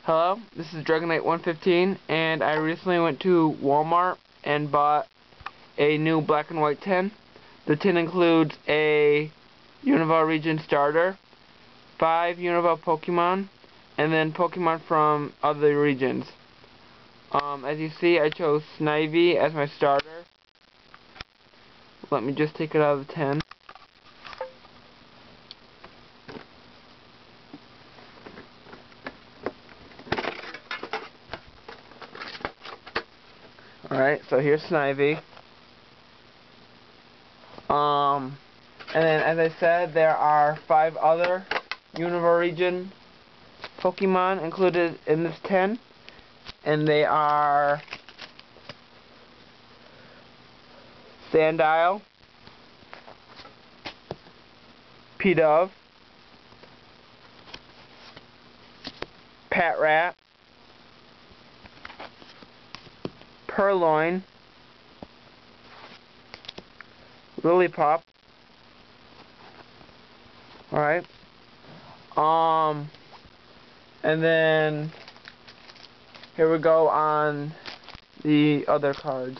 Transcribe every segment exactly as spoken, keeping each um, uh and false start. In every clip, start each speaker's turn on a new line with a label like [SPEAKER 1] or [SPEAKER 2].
[SPEAKER 1] Hello, this is Dragonite one fifteen, and I recently went to Walmart and bought a new black and white tin. The tin includes a Unova region starter, five Unova Pokemon, and then Pokemon from other regions. Um, as you see, I chose Snivy as my starter. Let me just take it out of the tin. Alright, so here's Snivy. Um, and then, as I said, there are five other Unova region Pokemon included in this tin. And they are Sandile, Pidove, Patrat, Purloin, Lillipup. Alright. Um, and then here we go on the other cards.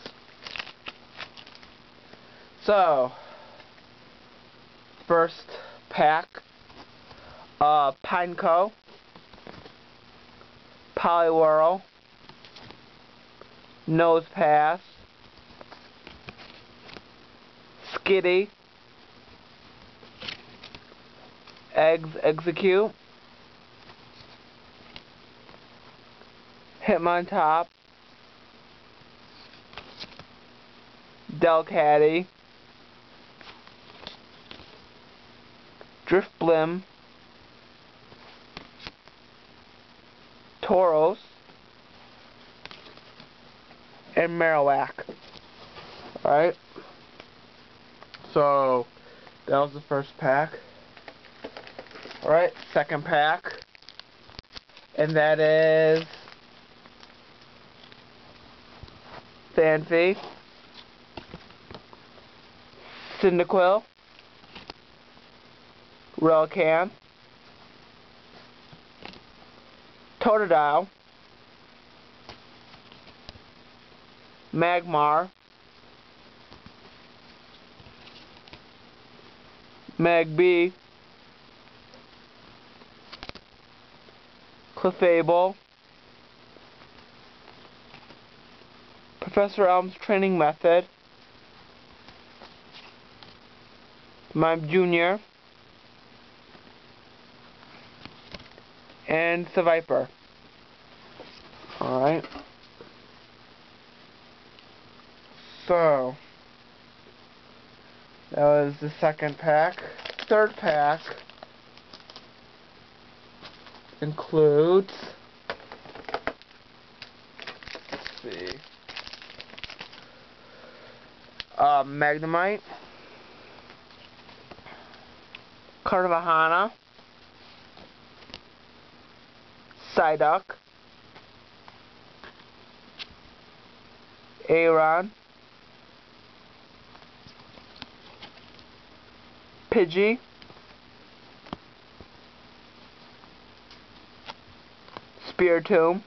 [SPEAKER 1] So, first pack, uh, Pineco, Poliwhirl, Nosepass, Skitty, Eggs Execute, Hitmontop, Delcatty, Drifblim, Tauros, and Marowak. Alright. So, that was the first pack. Alright, second pack. And that is Phanpy, Cyndaquil, Relicanth, Totodile, Magmar, Magby, Clefable, Professor Elm's Training Method, Mime Junior, and Seviper. Alright. So, that was the second pack. Third pack includes, let's see, uh, Magnemite, Carvahana, Psyduck, Aron, Pidgey, Spiritomb,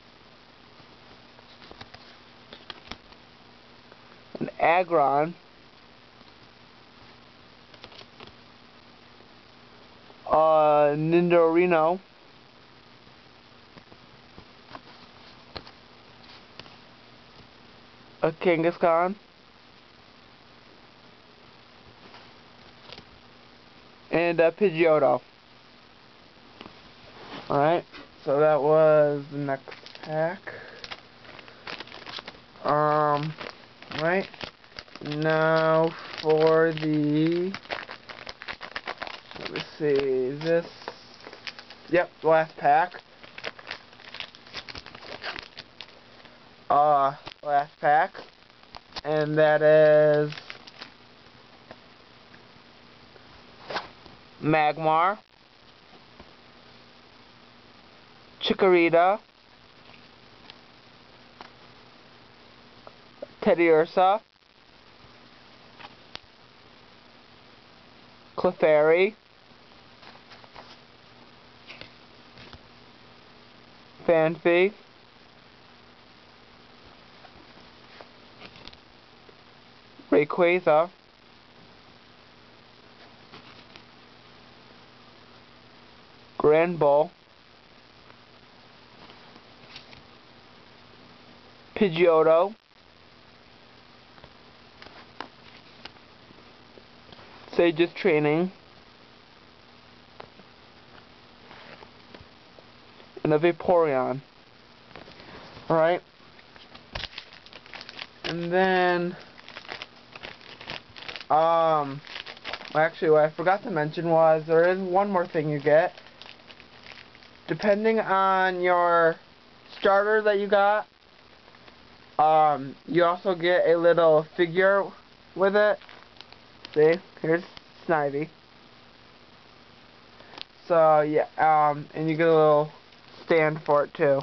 [SPEAKER 1] and Aggron, uh, Nidorino, a Kangaskhan, and a Pidgeotto. Alright, so that was the next pack. Um, right, now for the, let me see, is this, yep, last pack. Uh, last pack, and that is Magmar, Chikorita, Teddiursa, Clefairy, Phanpy, Rayquaza, Granbull, Pidgeotto, Sage's Training, and a Vaporeon. Alright. And then, um, actually what I forgot to mention was there is one more thing you get. Depending on your starter that you got, um, you also get a little figure with it. See, here's Snivy. So yeah, um, and you get a little stand for it too.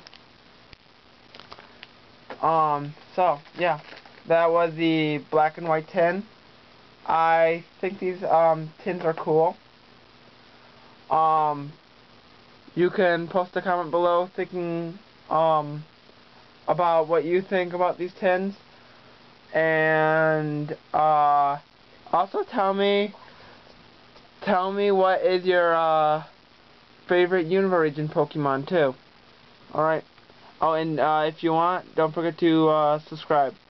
[SPEAKER 1] Um, so yeah, that was the black and white tin. I think these um tins are cool. Um, you can post a comment below thinking um about what you think about these tins, and uh, also tell me tell me what is your uh favorite Unova region Pokemon too. Alright. Oh, and uh, if you want, don't forget to uh, subscribe.